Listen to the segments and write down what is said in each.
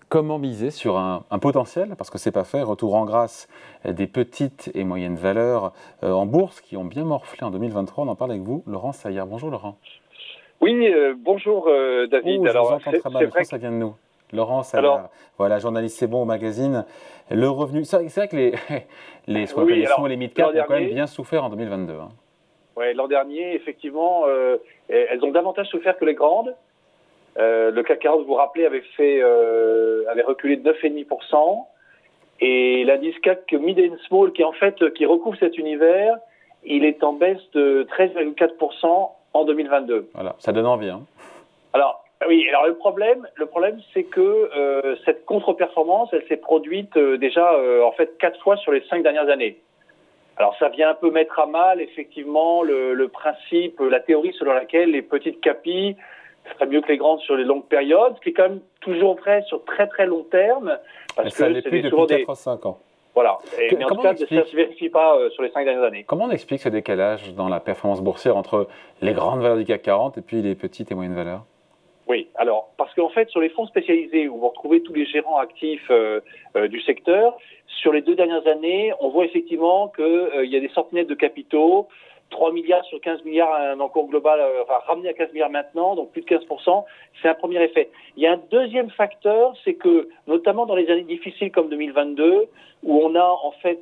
Comment miser sur un potentiel, parce que c'est pas fait, retour en grâce des petites et moyennes valeurs en bourse qui ont bien morflé en 2023. On en parle avec vous, Laurent Saillard. Bonjour Laurent. Oui, bonjour David. Oh, je vous Alors, entends très mal, c'est mais je pense vrai que que... ça vient de nous. Laurent Alors, Saillard, voilà, journaliste C'est bon au magazine. Le revenu, c'est vrai que ce qu'on appelle oui, les small alors, et mid l'an cap ont quand même dernier, bien souffert en 2022. Hein. ouais, l'an dernier, effectivement, elles ont davantage souffert que les grandes. Le CAC 40, vous vous rappelez, avait reculé de 9,5%. Et l'indice CAC Mid and Small, qui recouvre cet univers, il est en baisse de 13,4% en 2022. Voilà, ça donne envie. Hein. Alors, oui, alors le problème, c'est que cette contre-performance, elle s'est produite déjà en fait 4 fois sur les 5 dernières années. Alors, ça vient un peu mettre à mal effectivement le principe, la théorie selon laquelle les petites capis seraient mieux que les grandes sur les longues périodes, ce qui est quand même toujours vrai sur très très long terme, Mais parce ça que l'est plus c'est depuis souvent 4 à 5 ans. voilà. Mais en tout Comment on cas, ça ne explique se vérifie pas sur les 5 dernières années. Comment on explique ce décalage dans la performance boursière entre les grandes valeurs du CAC 40 et puis les petites et moyennes valeurs? Oui, alors, parce qu'en fait, sur les fonds spécialisés, où vous retrouvez tous les gérants actifs du secteur, sur les 2 dernières années, on voit effectivement qu'il y a des sorties nettes de capitaux, 3 milliards sur 15 milliards, un encours global, ramené à 15 milliards maintenant, donc plus de 15%, c'est un premier effet. Il y a un deuxième facteur, c'est que, notamment dans les années difficiles comme 2022, où on a en fait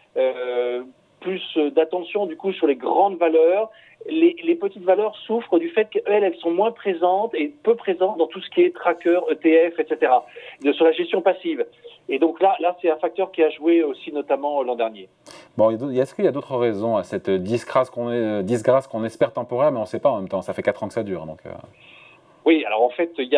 plus d'attention du coup sur les grandes valeurs, les petites valeurs souffrent du fait qu'elles, elles sont moins présentes et peu présentes dans tout ce qui est tracker, ETF, etc., sur la gestion passive. Et donc là c'est un facteur qui a joué aussi notamment l'an dernier. Bon, est-ce qu'il y a d'autres raisons à cette disgrâce qu'on espère temporaire, mais on ne sait pas en même temps, ça fait 4 ans que ça dure. Donc, Oui, alors en fait, il y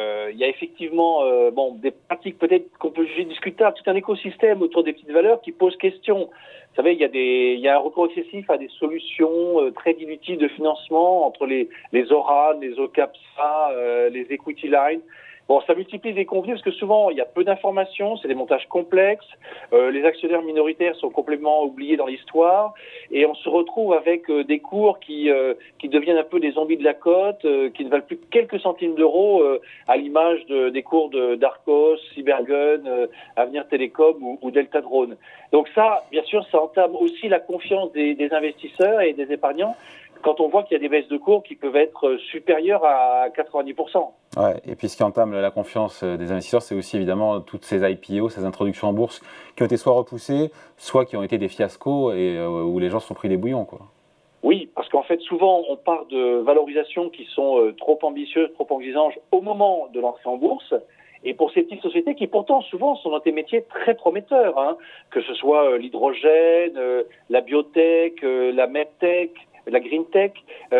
a effectivement des pratiques peut-être qu'on peut juger discutables, tout un écosystème autour des petites valeurs qui pose question. Vous savez, il y a un recours excessif à des solutions très dilutives de financement entre les ORAN, les OCAPSA, les equity lines. Bon, ça multiplie les convenus parce que souvent, il y a peu d'informations, c'est des montages complexes, les actionnaires minoritaires sont complètement oubliés dans l'histoire, et on se retrouve avec des cours qui deviennent un peu des zombies de la cote, qui ne valent plus que quelques centimes d'euros, à l'image des cours d'Arcos, Cybergun, Avenir Télécom ou Delta Drone. Donc ça, bien sûr, ça entame aussi la confiance des investisseurs et des épargnants quand on voit qu'il y a des baisses de cours qui peuvent être supérieures à 90%. ouais. Et puis ce qui entame la confiance des investisseurs, c'est aussi évidemment toutes ces IPO, ces introductions en bourse qui ont été soit repoussées, soit qui ont été des fiascos et où les gens se sont pris des bouillons, quoi. Oui, parce qu'en fait, souvent, on part de valorisations qui sont trop ambitieuses, trop exigeantes au moment de l'entrée en bourse. Et pour ces petites sociétés qui, pourtant, souvent, sont dans des métiers très prometteurs, hein, que ce soit l'hydrogène, la biotech, la medtech, la green tech,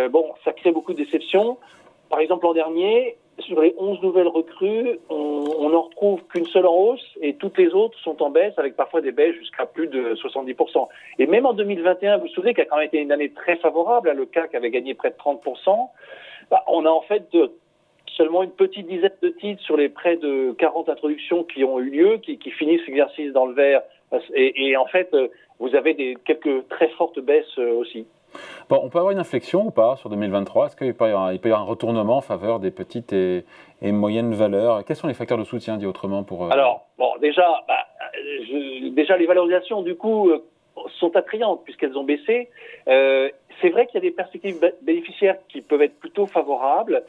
ça crée beaucoup de déceptions. Par exemple, l'an dernier, sur les 11 nouvelles recrues, on n'en retrouve qu'une seule en hausse et toutes les autres sont en baisse, avec parfois des baisses jusqu'à plus de 70%. Et même en 2021, vous vous souvenez qui a quand même été une année très favorable, hein, le CAC avait gagné près de 30%, on a en fait seulement une petite dizaine de titres sur les près de 40 introductions qui ont eu lieu, qui finissent l'exercice dans le vert. Et en fait, vous avez quelques très fortes baisses aussi. Bon, on peut avoir une inflexion ou pas sur 2023? Est-ce qu'il peut y avoir un retournement en faveur des petites et moyennes valeurs? Quels sont les facteurs de soutien, dit autrement, pour... Alors, bon, déjà, les valorisations, du coup, sont attrayantes puisqu'elles ont baissé. C'est vrai qu'il y a des perspectives bénéficiaires qui peuvent être plutôt favorables.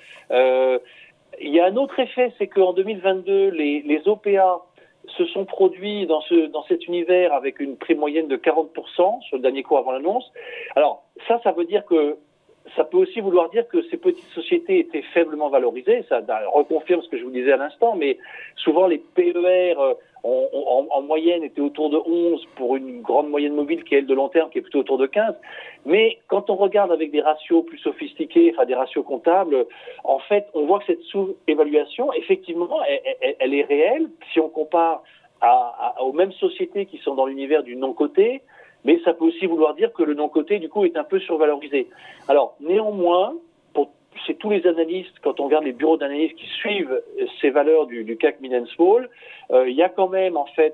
Il y a un autre effet, c'est qu'en 2022, les OPA se sont produits dans cet univers avec une prime moyenne de 40% sur le dernier cours avant l'annonce. Alors, ça veut dire que ça peut aussi vouloir dire que ces petites sociétés étaient faiblement valorisées. Ça reconfirme ce que je vous disais à l'instant, mais souvent les PER en moyenne étaient autour de 11 pour une grande moyenne mobile qui est elle de long terme, qui est plutôt autour de 15. Mais quand on regarde avec des ratios plus sophistiqués, enfin des ratios comptables, en fait, on voit que cette sous-évaluation, effectivement, elle est réelle si on compare aux mêmes sociétés qui sont dans l'univers du non-coté. Mais ça peut aussi vouloir dire que le non-coté, du coup, est un peu survalorisé. Alors, néanmoins, chez tous les analystes, quand on regarde les bureaux d'analyse qui suivent ces valeurs du CAC Mid and Small, il y a quand même, en fait,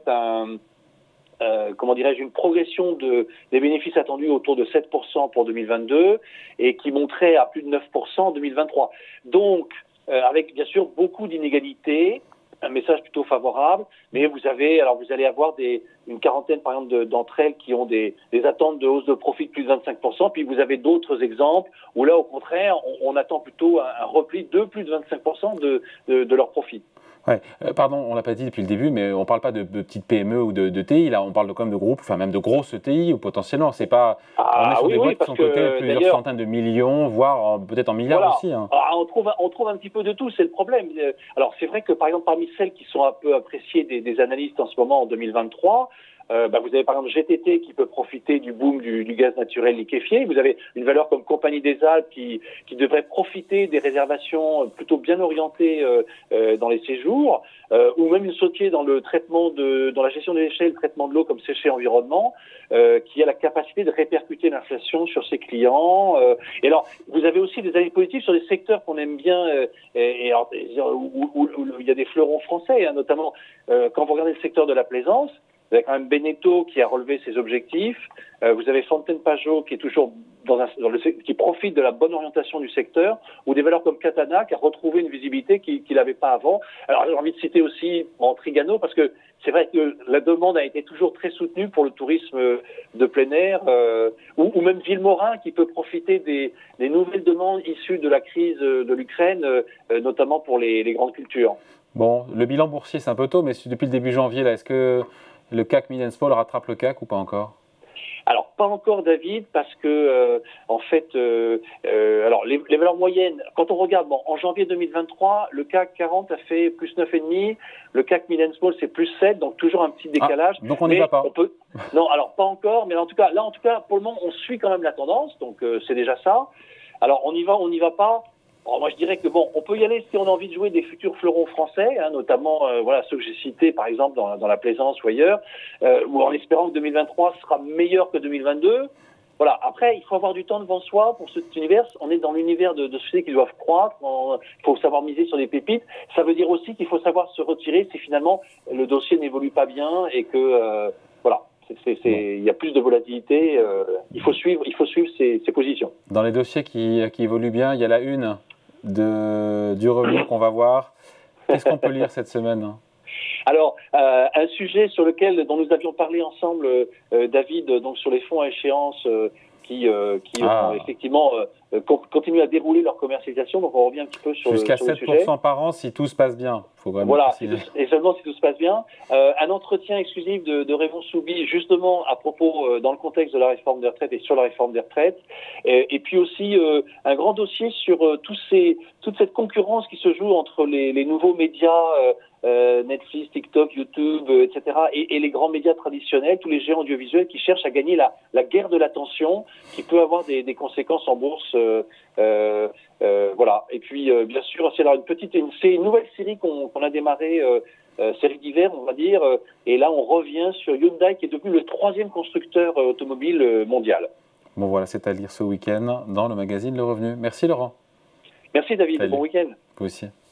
une progression des bénéfices attendus autour de 7% pour 2022 et qui monterait à plus de 9% en 2023. Donc, avec, bien sûr, beaucoup d'inégalités, un message plutôt favorable, mais vous allez avoir une quarantaine par exemple d'entre elles qui ont des attentes de hausse de profit de plus de 25%, puis vous avez d'autres exemples où là au contraire on attend plutôt un repli de plus de 25% de leur profit. Ouais. Pardon, on l'a pas dit depuis le début, mais on parle pas de petites PME ou de TI, là on parle quand même de groupes, enfin même de grosses TI ou potentiellement, c'est pas... on est sur des boîtes qui sont cotées plusieurs centaines de millions, voire peut-être en milliards aussi. Hein. Alors, on trouve un petit peu de tout, c'est le problème. Alors c'est vrai que par exemple parmi celles qui sont un peu appréciées des analystes en ce moment en 2023, vous avez par exemple GTT qui peut profiter du boom du gaz naturel liquéfié. Vous avez une valeur comme Compagnie des Alpes qui devrait profiter des réservations plutôt bien orientées dans les séjours, ou même une Sautier dans le traitement dans la gestion des déchets, le traitement de l'eau comme séché environnement, qui a la capacité de répercuter l'inflation sur ses clients. Et alors, vous avez aussi des avis positifs sur des secteurs qu'on aime bien, où il y a des fleurons français, hein, notamment quand vous regardez le secteur de la plaisance. Vous avez quand même Beneteau qui a relevé ses objectifs. Vous avez Fontaine-Pajot qui est toujours qui profite de la bonne orientation du secteur, ou des valeurs comme Catana qui a retrouvé une visibilité qu'il n'avait pas avant. Alors j'ai envie de citer aussi Trigano parce que c'est vrai que la demande a été toujours très soutenue pour le tourisme de plein air, ou même Villemorin qui peut profiter des nouvelles demandes issues de la crise de l'Ukraine, notamment pour les grandes cultures. Bon, le bilan boursier c'est un peu tôt, mais depuis le début janvier, là, est-ce que le CAC Mid & Small rattrape le CAC ou pas encore? Alors pas encore David, parce que en fait, alors les valeurs moyennes, quand on regarde, en janvier 2023, le CAC 40 a fait plus 9,5, le CAC Mid & Small c'est plus 7, donc toujours un petit décalage. Donc on n'y va pas. Non, alors pas encore, mais en tout cas, pour le moment, on suit quand même la tendance, donc c'est déjà ça. Alors on y va pas. Alors moi je dirais que on peut y aller si on a envie de jouer des futurs fleurons français, hein, notamment ceux que j'ai cités par exemple dans la plaisance ou ailleurs, ou en espérant que 2023 sera meilleur que 2022. Voilà. Après, il faut avoir du temps devant soi pour cet univers. On est dans l'univers de sociétés qui doivent croître. Il faut savoir miser sur des pépites. Ça veut dire aussi qu'il faut savoir se retirer si finalement le dossier n'évolue pas bien et que voilà. Il y a plus de volatilité. Il faut suivre ses positions. Dans les dossiers qui évoluent bien, il y a la une du revenu qu'on va voir. Qu'est-ce qu'on peut lire cette semaine? Alors, un sujet dont nous avions parlé ensemble, David, donc sur les fonds à échéance qui ont effectivement continué à dérouler leur commercialisation. Donc, on revient un petit peu sur jusqu'à le sujet. 7% par an si tout se passe bien. Faut vraiment voilà, et seulement si tout se passe bien. Un entretien exclusif de Raymond Soubi, justement à propos, dans le contexte de la réforme des retraites et sur la réforme des retraites. Et puis aussi un grand dossier sur toute cette concurrence qui se joue entre les nouveaux médias, Netflix, TikTok, YouTube, etc. Et les grands médias traditionnels, tous les géants audiovisuels qui cherchent à gagner la guerre de l'attention, qui peut avoir des conséquences en bourse. Voilà. Et puis bien sûr, c'est une nouvelle série qu'on a démarrée, série d'hiver, on va dire. Et là, on revient sur Hyundai, qui est devenu le 3e constructeur automobile mondial. Bon voilà, c'est à lire ce week-end dans le magazine Le Revenu. Merci Laurent. Merci David. Salut. Bon week-end. Vous aussi.